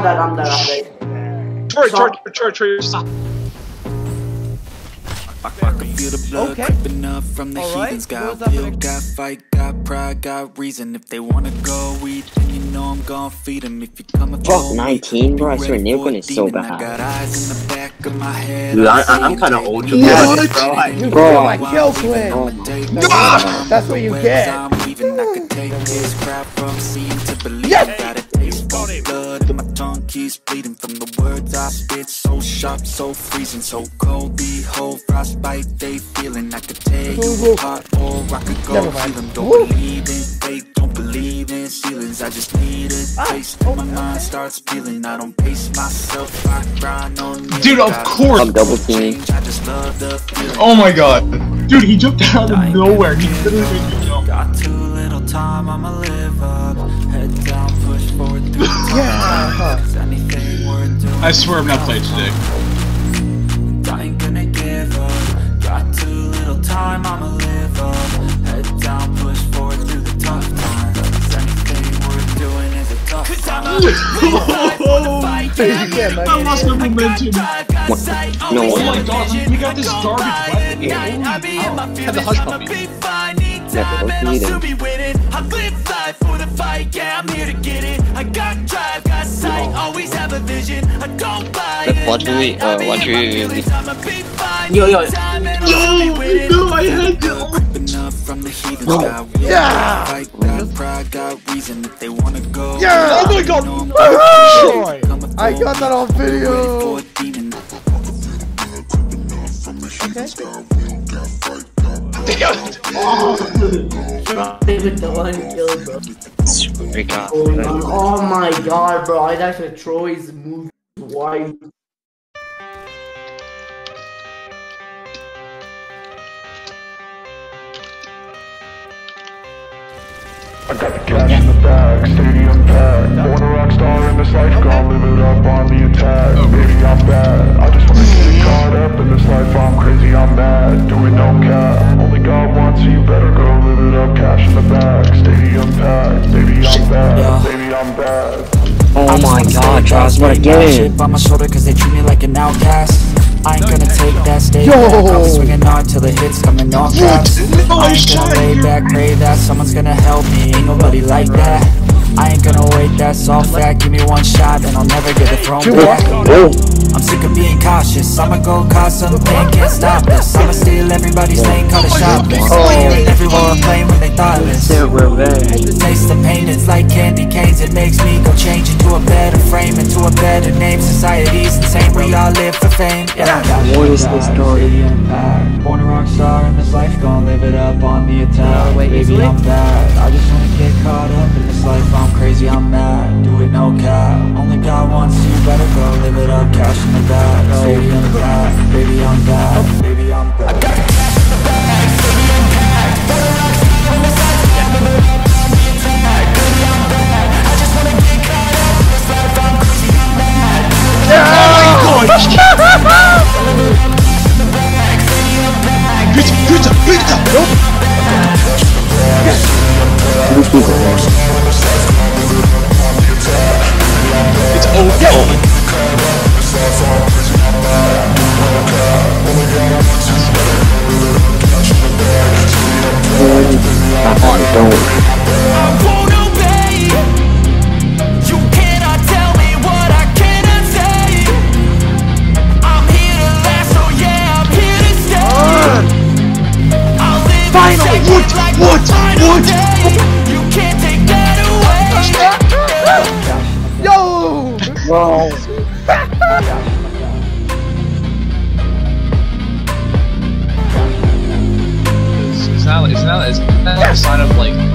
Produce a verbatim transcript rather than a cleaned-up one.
dead, I'm dead, I'm dead. Troy, Troy, Troy, Troy, stop. Okay. From the All right. heathens, got will, got fight, got pride, got reason. If they wanna go eat, then you know I'm gon' feed them. If you come and Fuck nineteen, bro. I swear Nilgun is so bad. Dude, I, I'm kind of old to What? this, bro. I, You Bro. kill my kill, Quinn. Oh my That's, that's what you get. Yes! My tongue keeps bleeding from the words I spit. So sharp, so freezing, so cold. Behold, frostbite, they feeling. I could tear you apart, or I could go Never mind. heal them. Don't believe in fate, don't believe in ceilings. I just need a taste. Ah, oh. My mind starts peeling. I don't pace myself, I grind on me. Dude, of course. I'm double teaming. I just love the feeling. Oh my god. Dude, he jumped out of nowhere. He literally made me jump. Got too little time, I'ma live up. Head down, push forward through time. Yeah. Is anything worth doing? I swear I've not played today. I ain't gonna give up. Got too little time, I'ma live up. Head down, push forward through the tough times. Is anything worth doing is a tough time. I lost my momentum. No Oh one. my god, we got this garbage weapon here. Have the hush puppy. Never look needed. I'll live life for the fight, yeah, I'm here to get it. I got drive, got sight, always have a vision. I don't buy it. Watch me, uh, watch me. Yo, yo. Yo, no, I had to. No. Yeah! Yeah! Oh my god! Troy! I got that on video! With the one kill, bro. Freak out. Oh my god, bro. I actually Troy's move wide. I got the cash in the bag, stadium packed. Born a rock star in this life, gon' live it up on the attack. Baby, I'm bad. I just wanna get caught up in this life. I'm crazy, I'm mad. Doing no cap. Only God wants you, better go live it up. Cash in the bag, stadium packed. Baby, I'm bad. Baby, I'm bad. Oh my god, Charles, what again? On my shoulder cause they treat me like an outcast. I ain't gonna take that stage. Yo! I'll be swinging hard till the hits coming off caps. No, I he's ain't gonna trying. lay back, pray that someone's gonna help me. Ain't nobody like that. I ain't gonna wait, that's all fact. Give me one shot and I'll never get the throne back. I'm sick of being cautious. I'ma go cause something, can't stop this. I'ma steal everybody's lane, call it shopless. Hearing everyone playing when they thoughtless. The taste of pain, it's like candy canes. It makes me go change into a better frame, into a better name. Society's insane, we all live for fame. Yeah. What is this story? Born a rock star in this life, gon' live it up on the attack. Oh, wait, Baby, easily? I'm bad. I just wanna get caught up in this life. I'm crazy, I'm mad. Do it no cap. Only God wants you, better go live it up. Cash in the bag, stadium packed. Baby, I'm bad. Baby, I'm bad. I got the cash in the bag, stadium packed. Born a rock star in this life, gon' live it up on the attack. Baby, I'm bad. I just wanna get caught up in this life. I'm crazy, I'm mad. Oh my god! Pizza, pizza, pizza! Nope! It's over. I won't obey. You cannot tell me what I cannot say. I'm here to last, so yeah, I'm here to stay. I'll live Finally! What? like What? my final What? day. You can't take that away. Yo! Bro. It's not, it's not, it's not a sign of like